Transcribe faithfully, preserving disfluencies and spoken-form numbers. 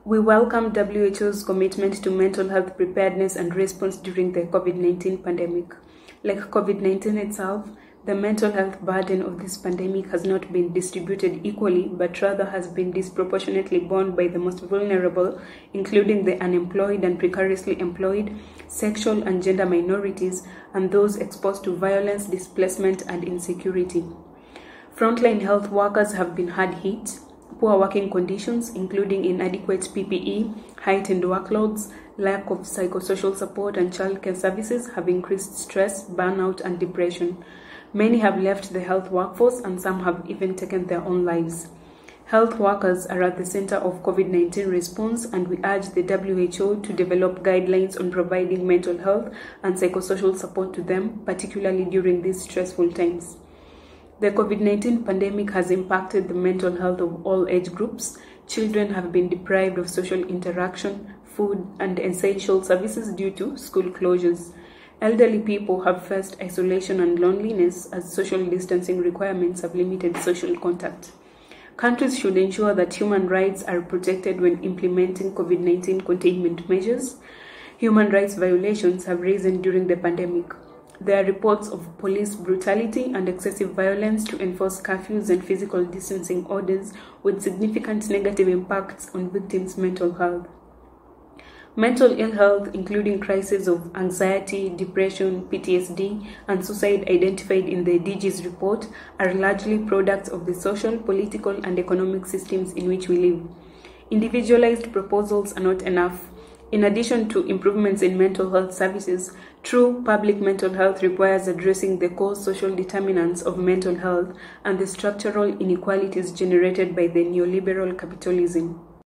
We welcome W H O's commitment to mental health preparedness and response during the COVID nineteen pandemic. Like COVID nineteen itself, the mental health burden of this pandemic has not been distributed equally, but rather has been disproportionately borne by the most vulnerable, including the unemployed and precariously employed, sexual and gender minorities, and those exposed to violence, displacement, and insecurity. Frontline health workers have been hard hit. Poor working conditions, including inadequate P P E, heightened workloads, lack of psychosocial support and childcare services have increased stress, burnout, and depression. Many have left the health workforce, and some have even taken their own lives. Health workers are at the center of COVID nineteen response, and we urge the W H O to develop guidelines on providing mental health and psychosocial support to them, particularly during these stressful times. The COVID nineteen pandemic has impacted the mental health of all age groups. Children have been deprived of social interaction, food, and essential services due to school closures. Elderly people have faced isolation and loneliness as social distancing requirements have limited social contact. Countries should ensure that human rights are protected when implementing COVID nineteen containment measures. Human rights violations have risen during the pandemic. There are reports of police brutality and excessive violence to enforce curfews and physical distancing orders, with significant negative impacts on victims' mental health. Mental ill health, including crises of anxiety, depression, P T S D, and suicide identified in the D G's report, are largely products of the social, political, and economic systems in which we live. Individualized proposals are not enough. In addition to improvements in mental health services, true public mental health requires addressing the core social determinants of mental health and the structural inequalities generated by the neoliberal capitalism.